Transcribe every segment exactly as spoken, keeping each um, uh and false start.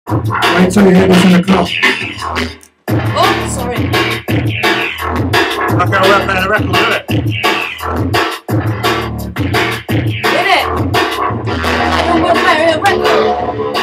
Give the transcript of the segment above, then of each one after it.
Wait till you hit this in the clock. Oh, sorry. Like how we're playing a record, isn't it? Did it? I don't want to play a record.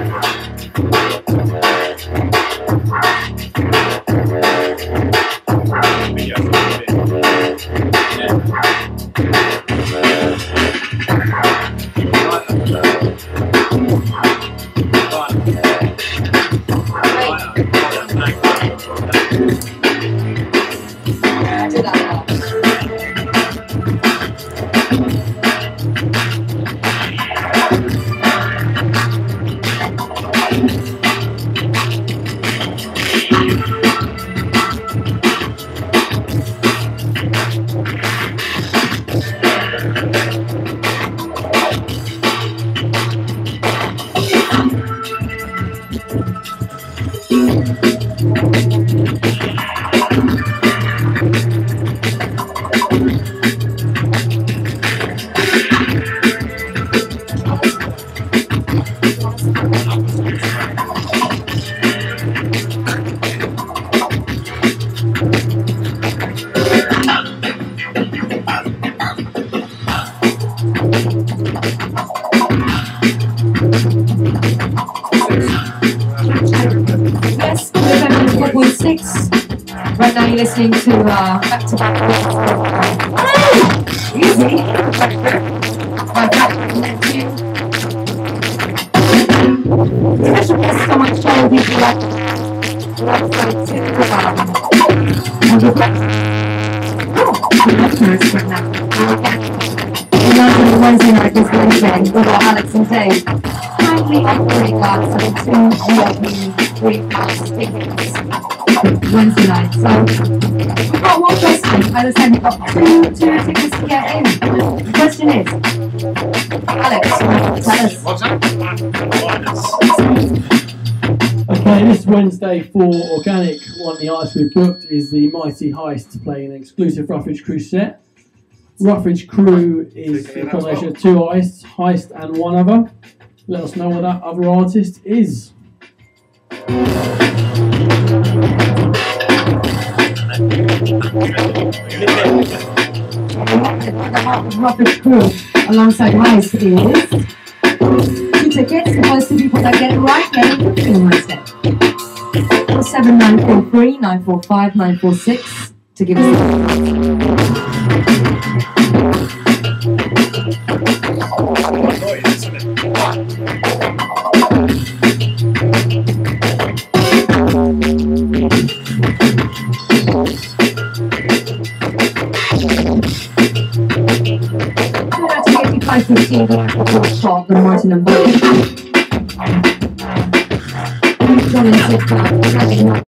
Yes, November four point six. Right now you're listening to uh, Back to Back. Easy. My back nephew. Special guest on my show, people like like to um, on the back. In London, Wednesday night this Wednesday with our Alex and Dave. Kindly offering us two V I P three pounds tickets Wednesday night. So we've got one question. As I said, we've got two, two tickets to get in. The question is, Alex, tell us. What's that? Okay, this Wednesday for Organic, one of the artists we've booked is the Mighty Heist playing an exclusive Roughridge Crew set. Roughridge Crew is a combination of two artists, Heist and one other. Let us know what that other artist is. Roughridge Crew alongside Heist is two tickets. The first two people that get it right get it booking Wednesday. four seven nine four three nine four five nine four six to give us a eighty-five fifteen shot the Martin and Bowie. John and Sid